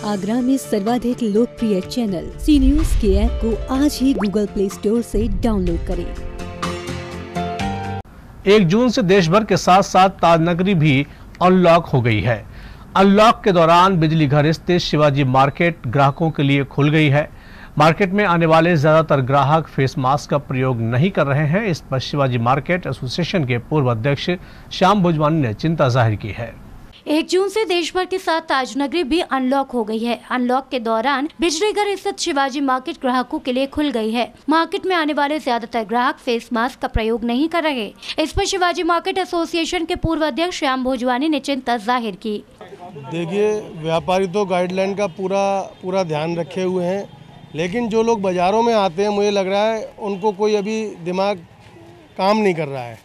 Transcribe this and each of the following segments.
आगरा में सर्वाधिक लोकप्रिय चैनल सी न्यूज के ऐप को आज ही गूगल प्ले स्टोर से डाउनलोड करें। 1 जून से देश भर के साथ साथ ताजनगरी भी अनलॉक हो गई है। अनलॉक के दौरान बिजली घर स्थित शिवाजी मार्केट ग्राहकों के लिए खुल गई है। मार्केट में आने वाले ज्यादातर ग्राहक फेस मास्क का प्रयोग नहीं कर रहे हैं। इस पर शिवाजी मार्केट एसोसिएशन के पूर्व अध्यक्ष श्याम भोजवानी ने चिंता जाहिर की है। 1 जून से देश भर के साथ ताजनगरी भी अनलॉक हो गई है। अनलॉक के दौरान बिजली घर स्थित शिवाजी मार्केट ग्राहकों के लिए खुल गई है। मार्केट में आने वाले ज्यादातर ग्राहक फेस मास्क का प्रयोग नहीं कर रहे। इस पर शिवाजी मार्केट एसोसिएशन के पूर्व अध्यक्ष श्याम भोजवानी ने चिंता जाहिर की। देखिए, व्यापारी तो गाइडलाइन का पूरा ध्यान रखे हुए हैं, लेकिन जो लोग बाज़ारों में आते हैं, मुझे लग रहा है उनको कोई अभी दिमाग काम नहीं कर रहा है।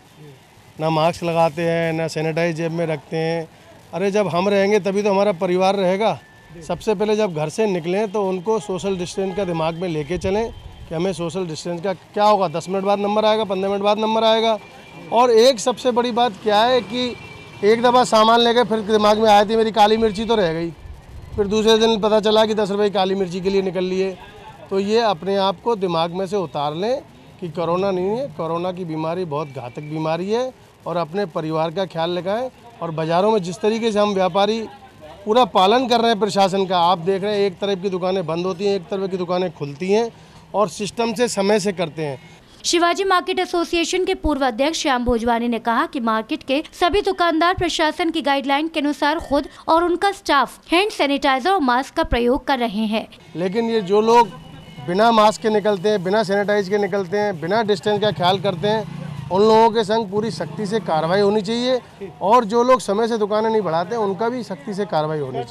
ना मास्क लगाते हैं, ना सैनिटाइज जेब में रखते हैं। अरे जब हम रहेंगे तभी तो हमारा परिवार रहेगा। सबसे पहले जब घर से निकलें तो उनको सोशल डिस्टेंस का दिमाग में लेके चलें कि हमें सोशल डिस्टेंस का क्या होगा। 10 मिनट बाद नंबर आएगा, 15 मिनट बाद नंबर आएगा। और एक सबसे बड़ी बात क्या है कि एक दफ़ा सामान लेके फिर दिमाग में आया थी मेरी काली मिर्ची तो रह गई, फिर दूसरे दिन पता चला कि 10 रुपये काली मिर्ची के लिए निकल लिए। तो ये अपने आप को दिमाग में से उतार लें कि कोरोना नहीं है, कोरोना की बीमारी बहुत घातक बीमारी है और अपने परिवार का ख्याल रखें। और बाज़ारों में जिस तरीके से हम व्यापारी पूरा पालन कर रहे हैं प्रशासन का, आप देख रहे हैं एक तरफ की दुकानें बंद होती हैं, एक तरफ की दुकानें खुलती हैं और सिस्टम से समय से करते हैं। शिवाजी मार्केट एसोसिएशन के पूर्व अध्यक्ष श्याम भोजवानी ने कहा कि मार्केट के सभी दुकानदार प्रशासन की गाइडलाइन के अनुसार खुद और उनका स्टाफ हैंड सैनिटाइजर और मास्क का प्रयोग कर रहे हैं। लेकिन ये जो लोग बिना मास्क के निकलते हैं, बिना सैनिटाइज के निकलते हैं, बिना डिस्टेंस का ख्याल करते हैं, उन लोगों के संग पूरी सख्ती से कार्रवाई होनी चाहिए। और जो लोग समय से दुकानें नहीं बढ़ाते उनका भी सख्ती से कार्रवाई होनी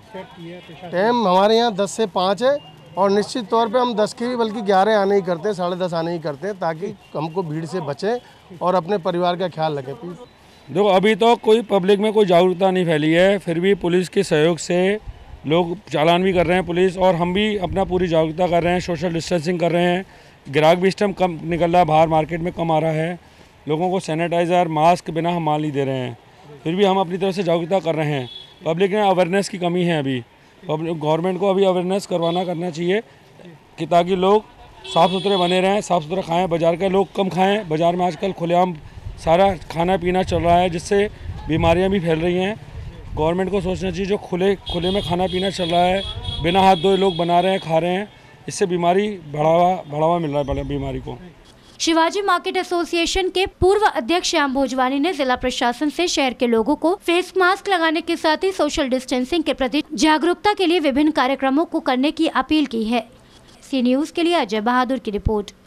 चाहिए। टाइम हमारे यहाँ 10 से 5 है और निश्चित तौर पे हम 10 के भी बल्कि 11 आने ही करते हैं, 10:30 आने ही करते हैं, ताकि हमको भीड़ से बचें और अपने परिवार का ख्याल रखें। देखो, अभी तो कोई पब्लिक में कोई जागरूकता नहीं फैली है, फिर भी पुलिस के सहयोग से लोग चालान भी कर रहे हैं पुलिस, और हम भी अपना पूरी जागरूकता कर रहे हैं, सोशल डिस्टेंसिंग कर रहे हैं। ग्राहक भी इस टाइम कम निकल रहा है, बाहर मार्केट में कम आ रहा है। लोगों को सैनिटाइज़र मास्क बिना हम माल नहीं दे रहे हैं, फिर भी हम अपनी तरफ से जागरूकता कर रहे हैं। पब्लिक में अवेयरनेस की कमी है अभी। गवर्नमेंट को अभी अवेयरनेस करना चाहिए कि ताकि लोग साफ़ सुथरे बने रहें, साफ़ सुथरा खाएं। बाज़ार के लोग कम खाएं। बाज़ार में आजकल खुलेआम सारा खाना पीना चल रहा है, जिससे बीमारियां भी फैल रही हैं। गवर्नमेंट को सोचना चाहिए, जो खुले में खाना पीना चल रहा है, बिना हाथ धोए लोग बना रहे हैं, खा रहे हैं, इससे बीमारी बढ़ावा मिल रहा है बीमारी को। शिवाजी मार्केट एसोसिएशन के पूर्व अध्यक्ष श्याम भोजवानी ने जिला प्रशासन से शहर के लोगों को फेस मास्क लगाने के साथ ही सोशल डिस्टेंसिंग के प्रति जागरूकता के लिए विभिन्न कार्यक्रमों को करने की अपील की है। सी न्यूज के लिए अजय बहादुर की रिपोर्ट।